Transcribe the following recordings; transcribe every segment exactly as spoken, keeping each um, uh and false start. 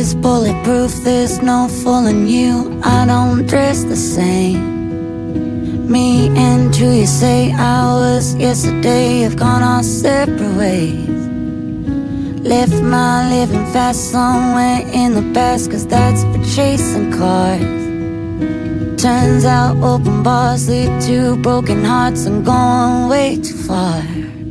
is bulletproof, there's no fooling you. I don't dress the same. Me and who you say I was yesterday have gone our separate ways. Left my living fast somewhere in the past, cause that's for chasing cars. Turns out open bars lead to broken hearts and going way too far.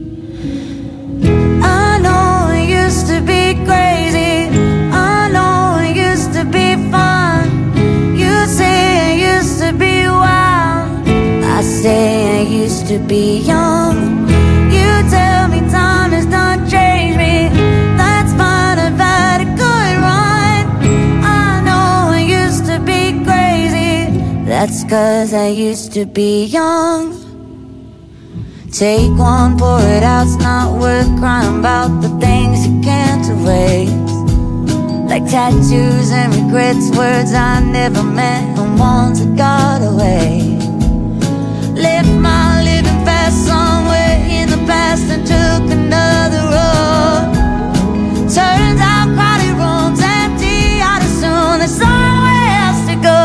I know it used to be crazy, I know it used to be fun. You say it used to be wild, I say I used to be young. You tell me time has done changed me, that's fine, I've had a good run. I know I used to be crazy, that's cause I used to be young. Take one, pour it out, it's not worth crying about the things you can't erase. Like tattoos and regrets, words I never meant and ones that got away. Left my living fast somewhere in the past and took another road. Turns out crowded rooms empty out as soon, there's somewhere else to go.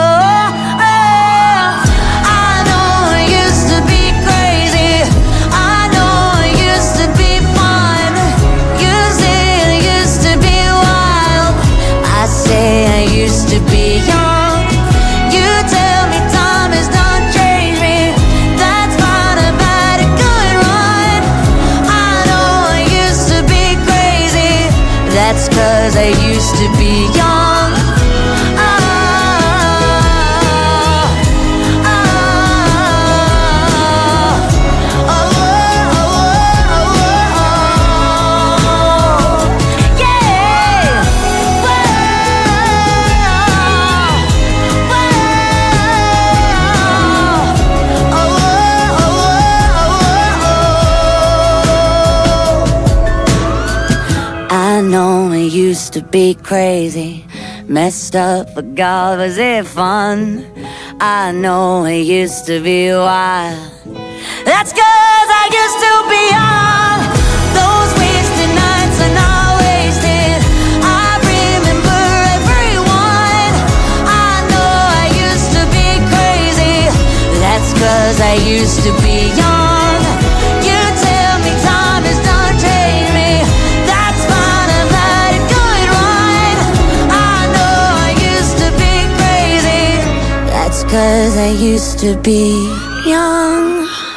I used to be young. You tell me time has done changed me, that's fine, I've had a good run. I know I used to be crazy, that's cause I used to be young. Oh, oh, oh, oh, oh, oh, yeah. I know it used to be crazy, messed up, but God, was it fun. I know it used to be wild, that's cause I used to be young. Those wasted nights are not wasted, I remember everyone. I know I used to be crazy, that's cause I used to be young. You tell me time has done changed me, that's fine, I've had a good run. I know I used to be crazy, that's cause I used to be young.